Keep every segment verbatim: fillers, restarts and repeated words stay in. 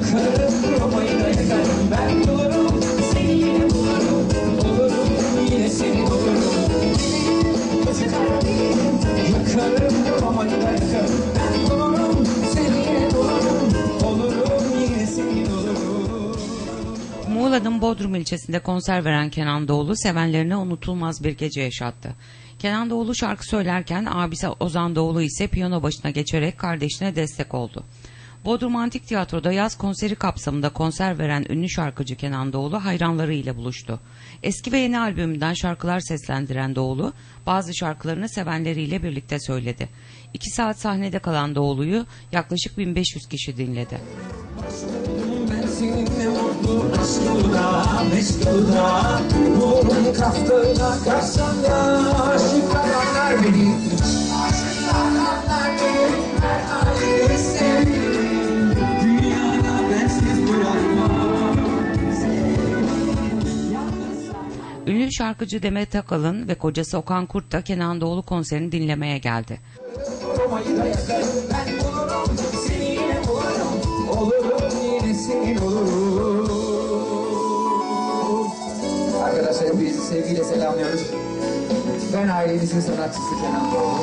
Yakarım Roma'yı da yakarım, ben bulurum seni yine bulurum. Olurum yine seni bulurum. Gözü kara değilim. Yakarım Roma'yı da yakarım, ben bulurum seni yine bulurum. Olurum yine seni bulurum. Muğla'nın Bodrum ilçesinde konser veren Kenan Doğulu sevenlerine unutulmaz bir gece yaşattı. Kenan Doğulu şarkı söylerken abisi Ozan Doğulu ise piyano başına geçerek kardeşine destek oldu. Bodrum Antik Tiyatro'da yaz konseri kapsamında konser veren ünlü şarkıcı Kenan Doğulu hayranları ile buluştu. Eski ve yeni albümünden şarkılar seslendiren Doğulu bazı şarkılarını sevenleriyle birlikte söyledi. İki saat sahnede kalan Doğulu'yu yaklaşık bin beş yüz kişi dinledi. Ben seninle mutlu aşkımda, meşgulda, burun kaftığına karşımda. Aşıklar anlar beni, aşıklar anlar beni, her ayrı sevdim. Dünyada bensiz bırakmam. Ünlü şarkıcı Demet Akalın ve kocası Okan Kurt da Kenan Doğulu konserini dinlemeye geldi. Roma'yı da yakarım, ben bulurum seni yine bulurum. Olurum yine senin olurum. Arkadaşlar hepinizi sevgiyle selamlıyoruz. Ben ailemizin sanatçısı Kenan Doğulu.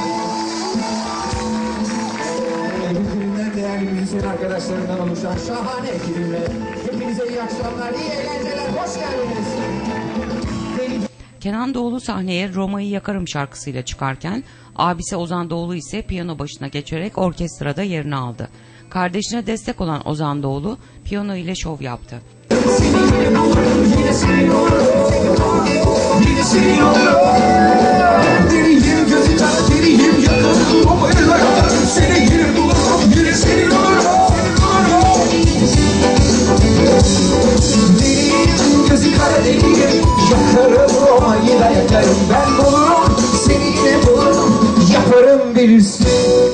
Birbirinden değerli müzisyen arkadaşlarından oluşan şahane ekibimle hepinize iyi akşamlar, iyi eğlenceler, hoş geldiniz. Kenan Doğulu sahneye Roma'yı Yakarım şarkısıyla çıkarken abisi Ozan Doğulu ise piyano başına geçerek orkestrada yerini aldı. Kardeşine destek olan Ozan Doğulu piyano ile şov yaptı. Senin olurum, yine senin olurum, yine senin olurum. Deriyim gözü kara, deriyim yakarım, Roma'yı da yakarım, seni yine bulurum, yine senin olurum, deriyim gözü kara, deriyim yakarım, Roma'yı da yakarım, ben bulurum seni yine bulurum, yaparım bilirsin.